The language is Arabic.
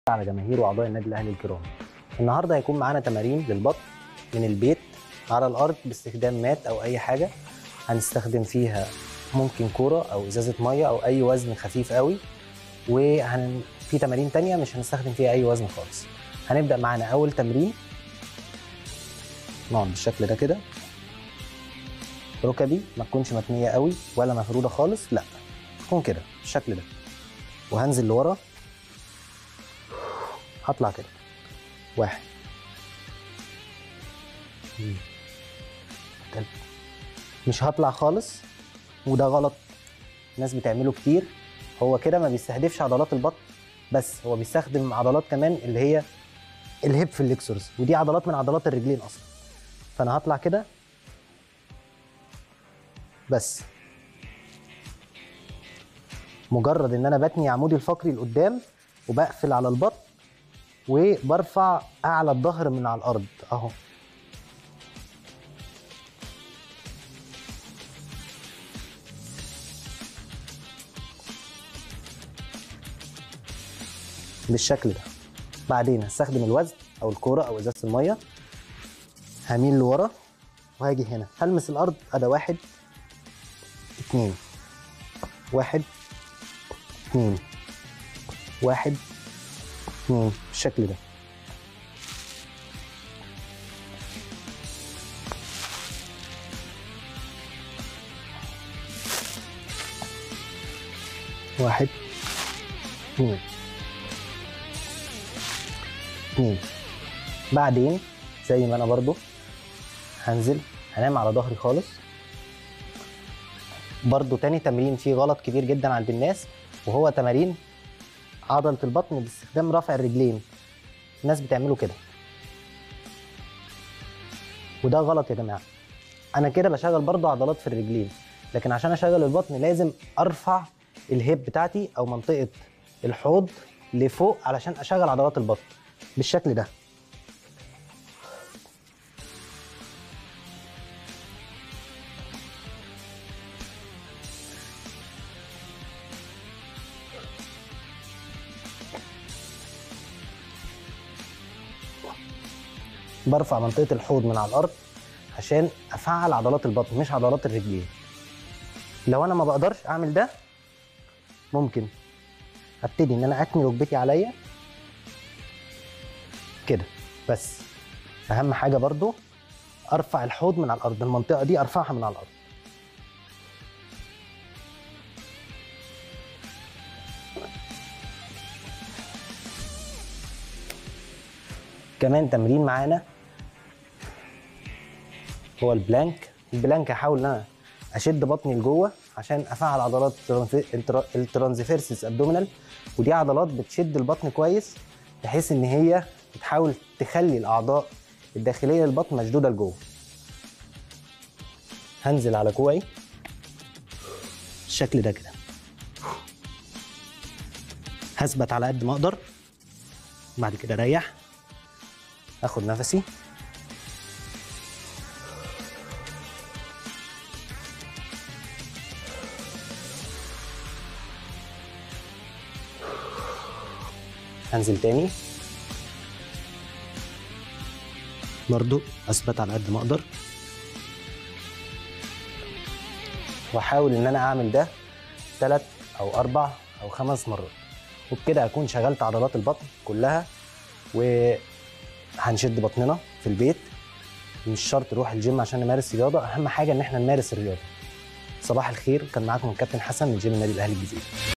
على جماهير واعضاء النادي الاهلي الكرام. النهارده هيكون معانا تمارين للبطن من البيت على الارض باستخدام مات او اي حاجه. هنستخدم فيها ممكن كوره او ازازه ميه او اي وزن خفيف قوي، في تمارين تانية مش هنستخدم فيها اي وزن خالص. هنبدا معانا اول تمرين، نقعد بالشكل ده كده، ركبي ما تكونش متنيه قوي ولا مفروده خالص، لا تكون كده بالشكل ده، وهنزل لورا، هطلع كده 1 2 3. مش هطلع خالص، وده غلط الناس بتعمله كتير. هو كده ما بيستهدفش عضلات البطن بس، هو بيستخدم عضلات كمان اللي هي الهيب فليكسورز، ودي عضلات من عضلات الرجلين اصلا. فانا هطلع كده بس، مجرد ان انا بتني عمودي الفقري لقدام وبقفل على البطن وبرفع اعلى الظهر من على الارض اهو. بالشكل ده. بعدين هستخدم الوزن او الكوره او ازازه الميه، هميل لورا وهاجي هنا هلمس الارض، ادي 1 2 1 2 1 2 بالشكل ده. واحد 2 2. بعدين زي ما انا برضو هنزل هنام على ظهري خالص. برضو تاني تمرين فيه غلط كبير جدا عند الناس، وهو تمارين عضلة البطن باستخدام رفع الرجلين. الناس بتعمله كده، وده غلط يا جماعة. انا كده بشغل برضو عضلات في الرجلين، لكن عشان اشغل البطن لازم ارفع الهيب بتاعتي او منطقة الحوض لفوق علشان اشغل عضلات البطن بالشكل ده. برفع منطقة الحوض من على الأرض عشان أفعل عضلات البطن مش عضلات الرجلين. لو أنا ما بقدرش أعمل ده، ممكن أبتدي إن أنا أتني ركبتي عليا كده بس. أهم حاجة برضو أرفع الحوض من على الأرض، المنطقة دي أرفعها من على الأرض. كمان تمرين معانا هو البلانك. البلانك هحاول ان انا اشد بطني لجوه عشان افعل عضلات الترانزفيرسس ابدومينال، ودي عضلات بتشد البطن كويس بحيث ان هي بتحاول تخلي الاعضاء الداخليه للبطن مشدوده لجوه. هنزل على كوعي بالشكل ده كده، هثبت على قد ما اقدر، بعد كده اريح، اخد نفسي، هنزل تاني برضو، اثبت على قد ما اقدر، واحاول ان انا اعمل ده 3 أو 4 أو 5 مرات، وبكده اكون شغلت عضلات البطن كلها. وهنشد بطننا في البيت، مش شرط نروح الجيم عشان نمارس رياضه، اهم حاجه ان احنا نمارس الرياضه. صباح الخير، كان معاكم الكابتن حسن من جيم النادي الاهلي الجزيرة.